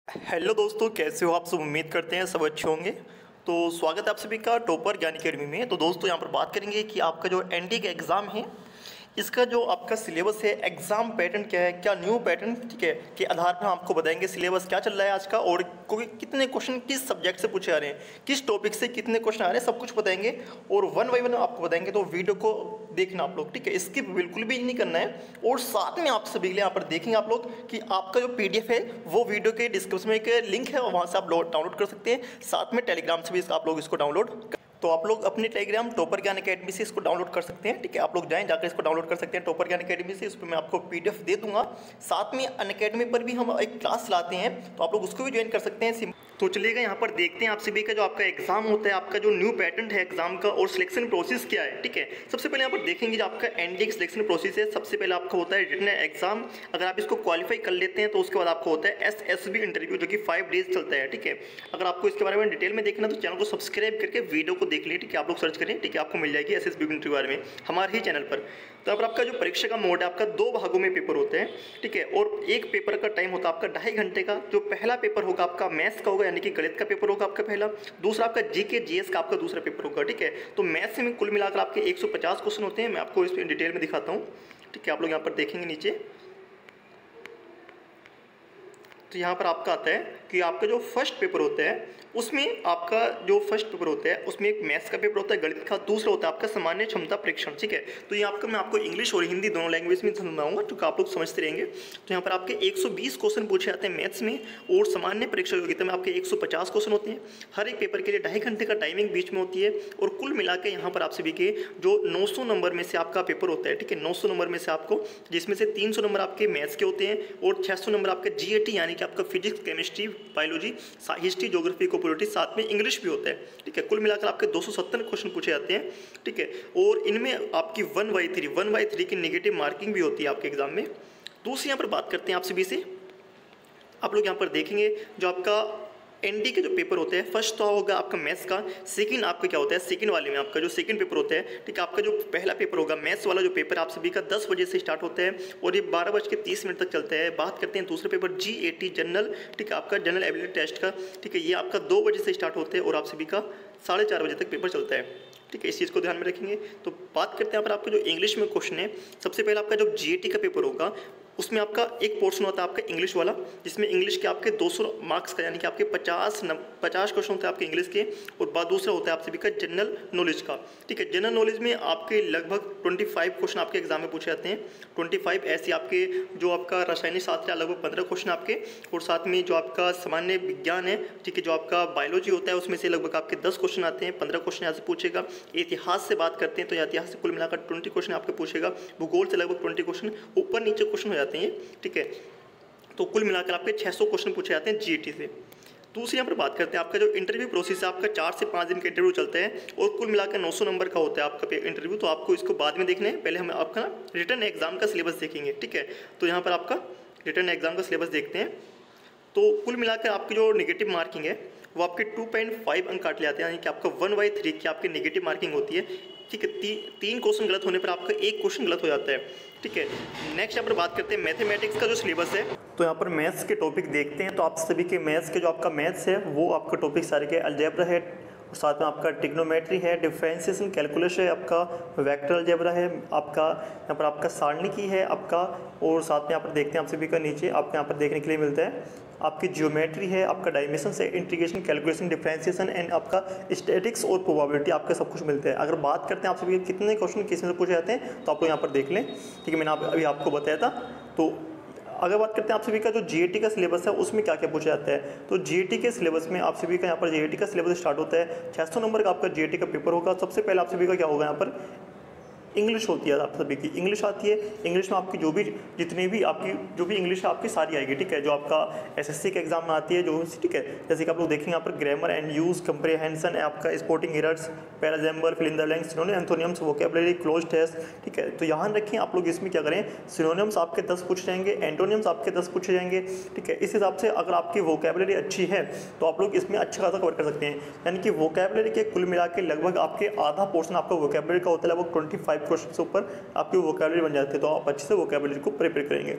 Hello दोस्तों, कैसे हो आप सब। उम्मीद करते हैं सब अच्छे होंगे। तो स्वागत है आप सभी का टॉपर ज्ञान अकेडमी में। तो दोस्तों यहाँ पर बात करेंगे कि आपका जो एनडीए का एग्ज़ाम है, इसका जो आपका सिलेबस है, एग्ज़ाम पैटर्न क्या है, क्या न्यू पैटर्न ठीक है के आधार पर हम आपको बताएंगे सिलेबस क्या चल रहा है आज का, और कोई कितने क्वेश्चन किस सब्जेक्ट से पूछे आ रहे हैं, किस टॉपिक से कितने क्वेश्चन आ रहे हैं, सब कुछ बताएंगे और वन बाई वन आपको बताएंगे। तो वीडियो को देखना आप लोग, ठीक है, स्किप बिल्कुल भी नहीं करना है। और साथ में आप सभी के लिए यहाँ पर देखेंगे आप लोग कि आपका जो पीडीएफ है वो वीडियो के डिस्क्रिप्शन में एक लिंक है और वहाँ से आप डाउनलोड कर सकते हैं। साथ में टेलीग्राम से भी आप लोग इसको डाउनलोड, तो आप लोग अपने टेलीग्राम टॉपर ज्ञान अकेडमी से इसको डाउनलोड कर सकते हैं। ठीक है, आप लोग जाएं, जाकर इसको डाउनलोड कर सकते हैं टॉपर ज्ञान अकेडमी से। इस पर मैं आपको पीडीएफ दे दूंगा। साथ में अनअकैडमी पर भी हम एक क्लास लाते हैं, तो आप लोग उसको भी ज्वाइन कर सकते हैं। तो चलिएगा यहाँ पर देखते हैं आप सभी का जो आपका एग्जाम होता है, आपका जो न्यू पैटर्न है एग्जाम का और सिलेक्शन प्रोसेस क्या है। ठीक है, सबसे पहले यहाँ पर देखेंगे जो आपका एनडीए का सिलेक्शन प्रोसेस है। सबसे पहले आपका होता है रिटन एग्जाम। अगर आप इसको क्वालिफाई कर लेते हैं तो उसके बाद आपको होता है एसएसबी इंटरव्यू, जो कि 5 डेज चलता है। ठीक है, अगर आपको इसके बारे में डिटेल में देखना तो चैनल को सब्सक्राइब करके वीडियो को देख लीजिए। ठीक है, आप लोग सर्च करें, ठीक है, आपको मिल जाएगी एसएसबी इंटरव्यू बारे में हमारे ही चैनल पर। तो अब आपका जो परीक्षा का मोड है, आपका 2 भागों में पेपर होते हैं। ठीक है, और एक पेपर का टाइम होता है आपका 2.5 घंटे का। जो पहला पेपर होगा आपका मैथ्स का होगा, यानी कि गणित का पेपर होगा आपका पहला। दूसरा आपका जीके जीएस का आपका दूसरा पेपर होगा। ठीक है, तो मैथ्स में कुल मिलाकर आपके 150 क्वेश्चन होते हैं। मैं आपको इस डिटेल में दिखाता हूँ। ठीक है, आप लोग यहाँ पर देखेंगे नीचे, तो यहाँ पर आपका आता है कि आपका जो फर्स्ट पेपर होता है उसमें आपका जो फर्स्ट पेपर होता है उसमें एक मैथ्स का पेपर होता है, गणित का। दूसरा होता है आपका सामान्य क्षमता परीक्षण। ठीक है, तो ये आपका मैं आपको इंग्लिश और हिंदी दोनों लैंग्वेज में समझाऊंगा, तो आप लोग समझते रहेंगे। तो यहाँ पर आपके 120 क्वेश्चन पूछे जाते हैं मैथ्स में, और सामान्य परीक्षा योग्यता में आपके 150 क्वेश्चन होते हैं। हर एक पेपर के लिए 2.5 घंटे का टाइमिंग बीच में होती है। और कुल मिला के यहाँ पर आप सभी के जो 900 नंबर में से आपका पेपर होता है। ठीक है, 900 नंबर में से आपको, जिसमें से 300 नंबर आपके मैथ्स के होते हैं और 600 नंबर आपके जीएटी यानी कि आपका physics, chemistry, biology, history, geography, कोपोलिटी, साथ में इंग्लिश भी होता है। ठीक है, कुल मिलाकर आपके 270 क्वेश्चन पूछे जाते हैं। ठीक है, और इनमें आपकी 1/3 की नेगेटिव मार्किंग भी होती है आपके एग्जाम में। दूसरी यहाँ पर बात करते हैं आप सभी से। आप लोग यहाँ पर देखेंगे जो आपका एनडी के जो पेपर होते हैं, फर्स्ट तो होगा आपका मैथ्स का। सेकंड आपका क्या होता है, सेकंड वाले में आपका जो सेकंड पेपर होता है, ठीक है, आपका जो पहला पेपर होगा मैथ्स वाला जो पेपर आप सभी का 10 बजे से स्टार्ट होता है और ये 12:30 तक चलता है। बात करते हैं दूसरे पेपर जीएटी जनरल, ठीक है, आपका जनरल एबिलिटी टेस्ट का। ठीक है, ये आपका 2 बजे से स्टार्ट होता है और आप सभी का 4:30 बजे तक पेपर चलता है। ठीक है, इस चीज़ को ध्यान में रखेंगे। तो बात करते हैं यहाँ पर आपका जो इंग्लिश में क्वेश्चन है। सबसे पहले आपका जो जीएटी का पेपर होगा उसमें आपका एक पोर्शन होता है आपका इंग्लिश वाला, जिसमें इंग्लिश के आपके 200 मार्क्स का, यानी कि आपके 50 क्वेश्चन होते हैं आपके इंग्लिश के। और बाद दूसरा होता है आप सभी का जनरल नॉलेज का। ठीक है, जनरल नॉलेज में आपके लगभग 25 क्वेश्चन आपके एग्जाम में पूछे जाते हैं। 25 ऐसे आपके जो आपका रासायनिक शास्त्र लगभग 15 क्वेश्चन आपके, और साथ में जो आपका सामान्य विज्ञान है, ठीक है, जो आपका बायोलॉजी होता है उसमें से लगभग आपके 10 क्वेश्चन आते हैं। 15 क्वेश्चन यहाँ से पूछेगा। इतिहास से बात करते हैं तो इतिहास से कुल मिलाकर 20 क्वेश्चन आपके पूछेगा। भूगोल से लगभग 20 क्वेश्चन, ऊपर नीचे क्वेश्चन हो जाते हैं। ठीक है, तो कुल मिलाकर आपके 600 क्वेश्चन पूछे जाते हैं जीएटी से। दूसरी यहाँ पर बात करते हैं आपका जो इंटरव्यू प्रोसेस है, आपका 4 से 5 दिन का इंटरव्यू चलता है और कुल मिलाकर 900 नंबर का होता है आपका इंटरव्यू। तो आपको इसको बाद में देखना है, पहले हम आपका रिटन एग्जाम का सिलेबस देखेंगे। ठीक है, तो यहाँ पर आपका रिटन एग्जाम का सिलेबस देखते हैं। तो कुल मिलाकर आपकी जो नेगेटिव मार्किंग है वो आपके 2.5 अंक काट ले आते हैं, यानी कि आपका 1/3 की आपकी नेगेटिव मार्किंग होती है। ठीक है, 3 क्वेश्चन गलत होने पर आपका 1 क्वेश्चन गलत हो जाता है। ठीक है, नेक्स्ट यहाँ पर बात करते हैं मैथमेटिक्स का जो सिलेबस है। तो यहाँ पर मैथ्स के टॉपिक देखते हैं। तो आप सभी के मैथ्स के जो आपका मैथ्स है वो आपका टॉपिक सारे के अलजेब्रा है, और साथ में आपका ट्रिग्नोमेट्री है, डिफरेंशिएशन कैलकुलस है, आपका वेक्टर अलजेब्रा है, आपका यहाँ पर आपका सारणिकी है आपका, और साथ में यहाँ पर देखते हैं आप सभी का नीचे आपको यहाँ पर देखने के लिए मिलता है आपकी जियोमेट्री है, आपका डायमेंशन है, इंटीग्रेशन, कैलकुलेशन, डिफरेंशिएशन एंड आपका स्टैटिक्स और प्रोबेबिलिटी, आपका सब कुछ मिलता है। अगर बात करते हैं आप सभी कितने क्वेश्चन किस में से पूछे जाते हैं तो आपको यहाँ पर देख लें। ठीक है, मैंने अभी आपको बताया था। तो अगर बात करते हैं आप सभी का जो जीएटी का सिलेबस है उसमें क्या क्या पूछा जाता है, तो जीएटी के सिलेबस में आप सभी का यहाँ पर जीएटी का सिलेबस स्टार्ट होता है। 600 नंबर का आपका जीएटी का पेपर होगा। सबसे पहले आप सभी का क्या होगा, यहाँ पर इंग्लिश होती है, आप सभी की इंग्लिश आती है। इंग्लिश में आपकी जो भी जितनी भी आपकी जो भी इंग्लिश है आपकी सारी आएगी। ठीक है, जो आपका एसएससी के एग्जाम में आती है जो, ठीक है, जैसे कि आप लोग देखेंगे यहाँ पर ग्रामर एंड यूज, कंप्रीहेंशन है आपका, spotting errors, para jumble, fill in the blanks, synonym, antonyms, vocabulary, cloze test. ठीक है, तो यहाँ रखें आप लोग इसमें क्या करें, सिनोनिम्स आपके 10 पूछे जाएंगे, एंटोनिम्स आपके 10 पूछे जाएंगे। ठीक है, इस हिसाब से अगर आपकी वोकैबुलरी अच्छी है तो आप लोग इसमें अच्छा खासा कवर कर सकते हैं। यानी कि वोकैबुलरी के कुल मिला के लगभग आपके आधा पोर्शन आपका वोकैबुलरी का होता है, लगभग 25 क्वेश्चन से ऊपर आपकी वोकैबुलरी बन जाती है। तो आप अच्छे से वोकैबुलरी को प्रिपेयर करेंगे।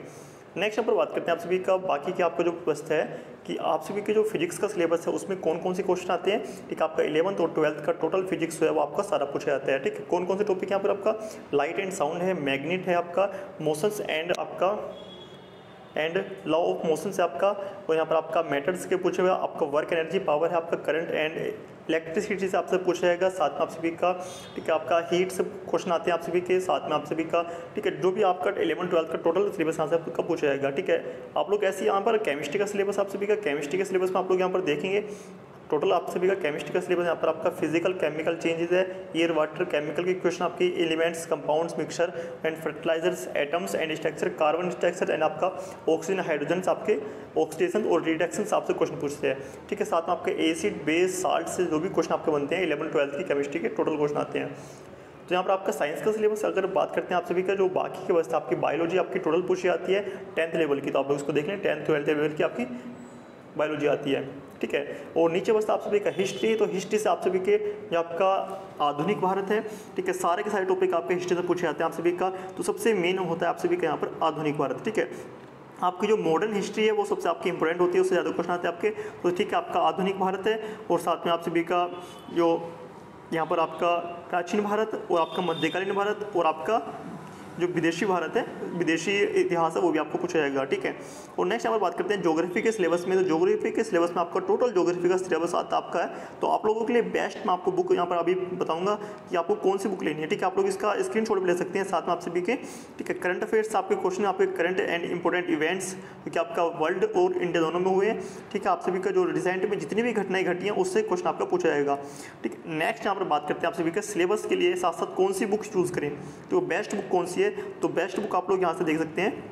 नेक्स्ट यहाँ पर बात करते हैं आप सभी का बाकी की आपका जो प्रश्न है कि आप सभी के जो फिजिक्स का सिलेबस है उसमें कौन कौन से क्वेश्चन आते हैं। ठीक है, आपका 11th और 12th का टोटल फिजिक्स जो है वो आपका सारा पूछा जाता है। ठीक है, कौन कौन से टॉपिक यहाँ पर आपका लाइट एंड साउंड है, मैग्नेट है आपका, मोशंस एंड आपका लॉ ऑफ मोशन से आपका, और यहाँ पर आपका मैटर्स के पूछे हुए आपका वर्क एनर्जी पावर है, आपका करंट एंड इलेक्ट्रिसिटी से आपसे पूछा जाएगा। साथ में आप सभी का ठीक है आपका हीट से क्वेश्चन आते हैं आप सभी के, साथ में आप सभी का ठीक है जो भी आपका 11th-12th का टोटल सिलेबस यहाँ से आपका पूछा जाएगा। ठीक है, आप लोग ऐसे यहाँ पर केमिस्ट्री का सिलेबस आप सभी का, केमिस्ट्री के सिलेबस में आप लोग यहाँ पर देखेंगे टोटल आप सभी का केमिस्ट्री का सिलेबस यहाँ पर आपका फिजिकल केमिकल चेंजेस है, एयर वाटर केमिकल के क्वेश्चन आपके elements compounds mixture and fertilizers atoms and structure carbon structure and आपका ऑक्सीजन हाइड्रोजन आपके ऑक्सीडेशन और रिडक्शन आपसे क्वेश्चन पूछते हैं। ठीक है, साथ में आपके एसिड बेस साल्ट से जो भी क्वेश्चन आपके बनते हैं 11th-12th की केमिस्ट्री के टोटल क्वेश्चन आते हैं। तो यहाँ पर आपका साइंस का सिलेबस अगर बात करते हैं आप सभी का, जो बाकी के बस आपकी बायोलॉजी आपकी टोटल पूछी जाती है 10th लेवल की, तो आप लोग उसको देख लें 10th-12th लेवल की आपकी बायोलॉजी आती है। ठीक है, और नीचे बस आप सभी का हिस्ट्री, तो हिस्ट्री से आप सभी के जो आपका आधुनिक भारत है, ठीक है सारे के सारे टॉपिक आपके हिस्ट्री से पूछे जाते हैं आप सभी का। तो सबसे मेन होता है आप सभी का यहाँ पर आधुनिक भारत। ठीक है, आपकी जो मॉडर्न हिस्ट्री है वो सबसे आपकी इंपॉर्टेंट होती है, उससे ज़्यादा क्वेश्चन आते हैं आपके। तो ठीक है, आपका आधुनिक भारत है और साथ में आप सभी का जो यहाँ पर आपका प्राचीन भारत और आपका मध्यकालीन भारत और आपका जो विदेशी भारत है, विदेशी इतिहास है, वो भी आपको पूछा जाएगा। ठीक है, और नेक्स्ट यहाँ पर बात करते हैं ज्योग्राफी के सिलेबस में। तो ज्योग्राफी के सिलेबस में आपका टोटल ज्योग्राफी का सिलेबस आता है आपका है। तो आप लोगों के लिए बेस्ट मैं आपको बुक यहाँ पर अभी बताऊंगा कि आपको कौन सी बुक लेनी है। ठीक है, आप लोग इसका स्क्रीनशॉट भी ले सकते हैं। साथ में आप सभी के ठीक है करंट अफेयर्स आपके क्वेश्चन, आपके करंट एंड इंपॉर्टेंट इवेंट्स क्योंकि आपका वर्ल्ड और इंडिया दोनों में हुए हैं। ठीक है, आप सभी का जो रिसेंट में जितनी भी घटनाएं घटी हैं उससे क्वेश्चन आपका पूछा जाएगा। ठीक है, नेक्स्ट यहाँ पर बात करते हैं आप सभी के सिलेबस के लिए साथ साथ कौन सी बुक चूज़ करें, तो बेस्ट बुक कौन सी है। तो बेस्ट बुक आप लोग यहाँ से देख सकते हैं।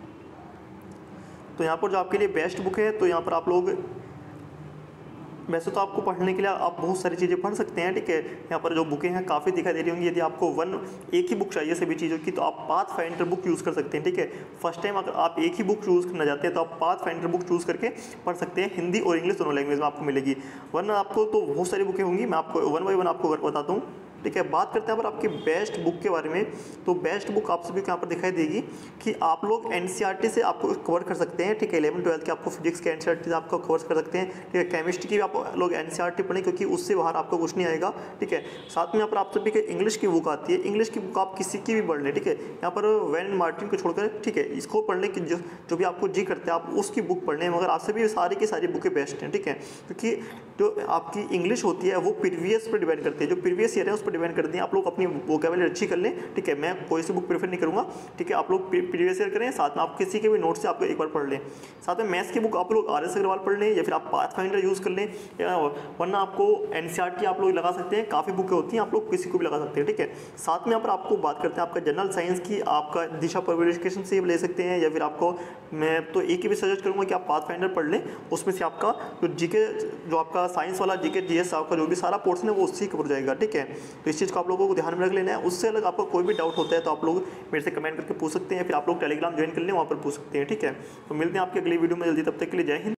तो यहाँ पर जो आपके लिए बेस्ट बुक है, तो यहाँ पर आप लोग वैसे तो आपको पढ़ने के लिए आप बहुत सारी चीज़ें पढ़ सकते हैं। ठीक है, यहाँ पर जो बुकें हैं काफ़ी दिखाई दे रही होंगी। यदि आपको एक ही बुक चाहिए सभी चीज़ों की, तो आप पाथफाइंडर बुक यूज़ कर सकते हैं। ठीक है, फर्स्ट टाइम अगर आप एक ही बुक चूज़ करना चाहते हैं तो आप पाथफाइंडर बुक चूज़ करके पढ़ सकते हैं। हिंदी और इंग्लिश दोनों लैंग्वेज में आपको मिलेगी। वरना आपको तो बहुत सारी बुकें होंगी, मैं आपको वन बाई वन आपको बताता हूँ। ठीक है, बात करते हैं पर आपकी बेस्ट बुक के बारे में। तो बेस्ट बुक आप सभी को यहाँ पर दिखाई देगी कि आप लोग एनसीईआरटी से आपको कवर कर सकते हैं। ठीक है, 11th-12th के आपको फिजिक्स के एनसीईआरटी से आपको कवर कर सकते हैं। ठीक है, केमिस्ट्री की भी आप लोग एनसीईआरटी पढ़ें क्योंकि उससे बाहर आपको कुछ नहीं आएगा। ठीक है, साथ में यहाँ पर आप सभी के इंग्लिश की बुक आती है। इंग्लिश की बुक आप किसी की भी पढ़ लें। ठीक है, यहाँ पर वैन मार्टिन को छोड़कर ठीक है इसको पढ़ने की जो भी आपको जी करते हैं आप उसकी बुक पढ़ लें, मगर आप सभी सारी की सारी बुकें बेस्ट हैं। ठीक है, क्योंकि जो आपकी इंग्लिश होती है वो प्रीवियस पर डिपेंड करती है, जो प्रीवियस ईयर है उस पर डिपेंड करती है। आप लोग अपनी वोकैबुलरी अच्छी कर लें। ठीक है, मैं कोई सी बुक प्रेफर नहीं करूँगा। ठीक है, आप लोग प्रीवियस ईयर करें, साथ में आप किसी के भी नोट से आपको एक बार पढ़ लें। साथ में मैथ्स की बुक आप लोग RS अग्रवाल पढ़ लें या फिर आप पाथफाइंडर यूज़ कर लें, वरना आपको एनसीईआरटी आप लोग लगा सकते हैं। काफ़ी बुकें होती हैं, आप लोग किसी को भी लगा सकते हैं। ठीक है, साथ में यहाँ पर आपको बात करते हैं आपका जनरल साइंस की, आपका दिशा पब्लिकेशन से ले सकते हैं या फिर आपको मैं तो एक ही भी सजेस्ट करूँगा कि आप पाथफाइंडर पढ़ लें। उसमें से आपका जो जीके जो आपका साइंस वाला जीके जीएस आपका जो भी सारा पोर्शन है वो उससे कवर जाएगा। ठीक है, तो इस चीज़ को आप लोगों को ध्यान में रख लेना है। उससे अलग आपको कोई भी डाउट होता है तो आप लोग मेरे से कमेंट करके पूछ सकते हैं, फिर आप लोग टेलीग्राम ज्वाइन कर लें, वहाँ पर पूछ सकते हैं। ठीक है, तो मिलते हैं आपके अगली वीडियो में जल्दी, तब तक के लिए जय हिंद।